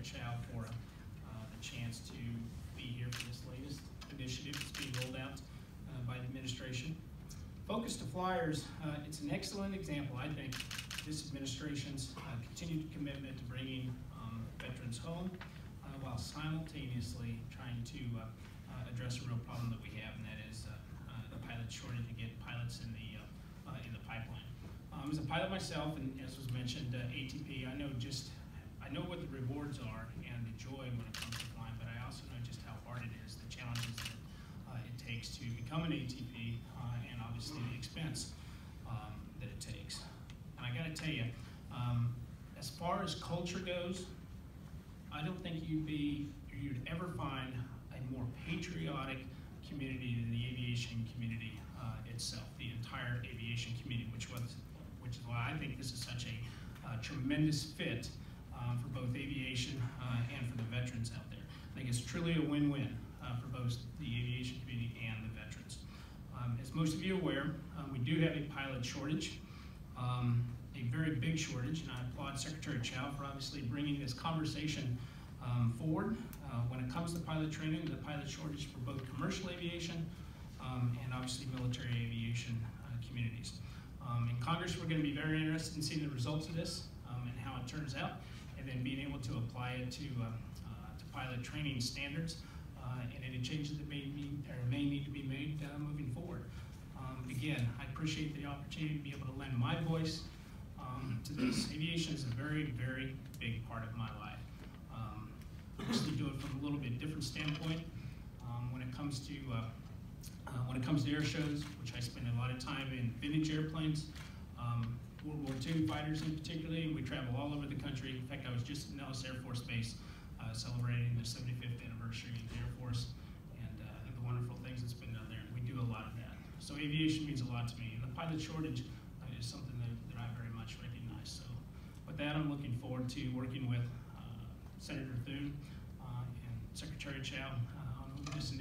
Chow for the chance to be here for this latest initiative that's being rolled out by the administration. Focus to Flyers, it's an excellent example, I think, this administration's continued commitment to bringing veterans home while simultaneously trying to address a real problem that we have, and that is the pilot shortage to get pilots in the pipeline. As a pilot myself, and as was mentioned, ATP, I know what the rewards are and the joy when it comes to flying, but I also know just how hard it is, the challenges that it takes to become an ATP, and obviously the expense that it takes. And I got to tell you, as far as culture goes, I don't think you'd ever find a more patriotic community than the aviation community itself, the entire aviation community, which is why I think this is such a tremendous fit for both aviation and for the veterans out there. I think it's truly a win-win for both the aviation community and the veterans. As most of you are aware, we do have a pilot shortage, a very big shortage, and I applaud Secretary Chow for obviously bringing this conversation forward when it comes to pilot training, the pilot shortage for both commercial aviation and obviously military aviation communities. In Congress, we're going to be very interested in seeing the results of this and how it turns out, and then being able to apply it to pilot training standards and any changes that may need to be made moving forward. Again, I appreciate the opportunity to be able to lend my voice to this. Aviation is a very, very big part of my life. Obviously, do it from a little bit different standpoint when it comes to air shows, which I spend a lot of time in vintage airplanes, World War II fighters in particular. We travel all over the country. In fact, I was just in Nellis Air Force Base celebrating the 75th anniversary of the Air Force and the wonderful things that's been done there. We do a lot of that. So aviation means a lot to me. And the pilot shortage is something that I very much recognize. So with that, I'm looking forward to working with Senator Thune and Secretary Chow on this